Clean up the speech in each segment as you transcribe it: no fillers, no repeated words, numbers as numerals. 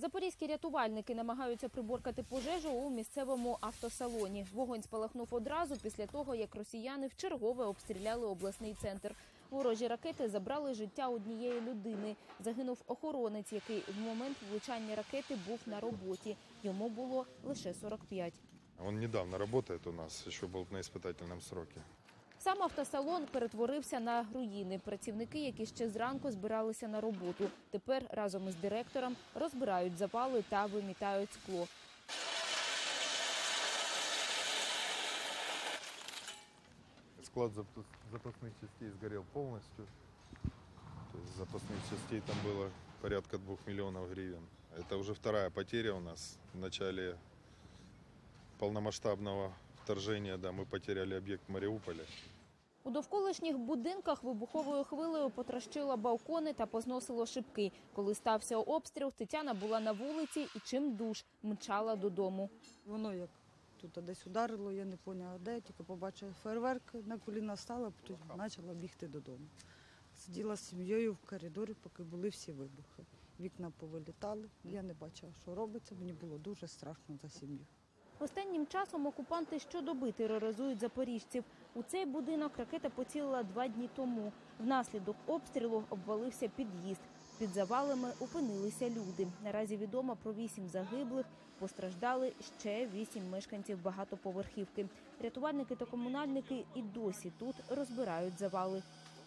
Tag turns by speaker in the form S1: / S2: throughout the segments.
S1: Запорізькі рятувальники намагаються приборкати пожежу у місцевому автосалоні. Вогонь спалахнув одразу після того, як росіяни вчергове обстріляли обласний центр. Ворожі ракети забрали життя однієї людини. Загинув охоронець, який в момент влучання ракети був на роботі. Йому було лише 45.
S2: Он недавно работает у нас, еще был на испытательном сроке.
S1: Сам автосалон перетворився на руїни. Працівники, які ще зранку збиралися на роботу, тепер разом із директором розбирають завали та вимітають скло.
S2: Склад запасных частей сгорел полностью. То есть запасных частей там было порядка 2 миллионов гривен. Это уже вторая потеря у нас. В начале полномасштабного вторжения мы потеряли объект в Мариуполе.
S1: У довколишніх будинках вибуховою хвилею потрощило балкони та позносило шибки. Коли стався обстріл, Тетяна була на вулиці і чимдуж мчала додому.
S3: Воно як тут десь ударило, я не поняла де, тільки побачила фейерверк, на коліна стала, потім почала бігти додому. Сиділа з сім'єю в коридорі, поки були всі вибухи. Вікна повилітали, я не бачила, що робиться, мені було дуже страшно за сім'ю.
S1: Останнім часом окупанти щодоби тероризують запоріжців. У цей будинок ракета поцілила 2 дні тому. Внаслідок обстрілу обвалився під'їзд. Під завалами опинилися люди. Наразі відомо про 8 загиблих, постраждали ще 8 мешканців багатоповерхівки. Рятувальники та комунальники і досі тут розбирають завали.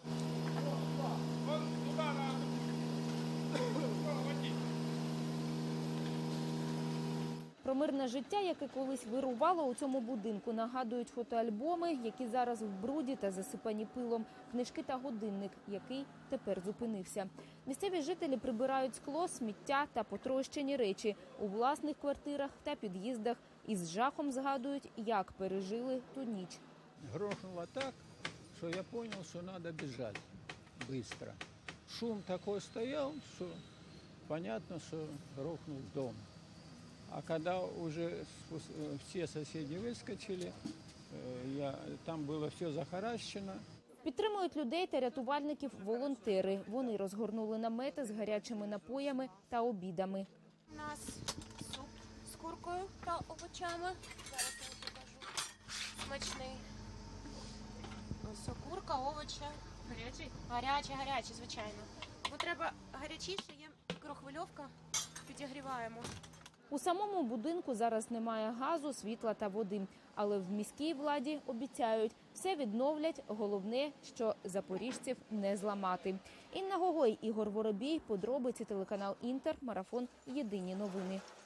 S1: Про мирне життя, яке колись вирувало у цьому будинку, нагадують фотоальбоми, які зараз в бруді та засипані пилом, книжки та годинник, який тепер зупинився. Місцеві жителі прибирають скло, сміття та потрощені речі у власних квартирах та під'їздах і з жахом згадують, як пережили ту ніч.
S4: Грохнуло так, що я зрозумів, що треба біжати швидко. Шум такий стояв, що зрозуміло, що грохнув дом. А когда уже все соседи выскочили, там было все захаращено.
S1: Підтримують людей та рятувальників волонтери. Вони розгорнули намети з гарячими напоями та обідами.
S5: У нас суп з куркою та овочами. Зараз я вам покажу. Смачний. Ось курка, овочі. Гарячий? Гарячий, звичайно. Бо треба гарячіше, є мікрохвильовка, підігріваємо.
S1: У самому будинку зараз немає газу, світла та води. Але в міській владі обіцяють, все відновлять, головне, що запоріжців не зламати. Інна Гогой, Ігор Воробій, подробиці, телеканал Інтер, марафон «Єдині новини».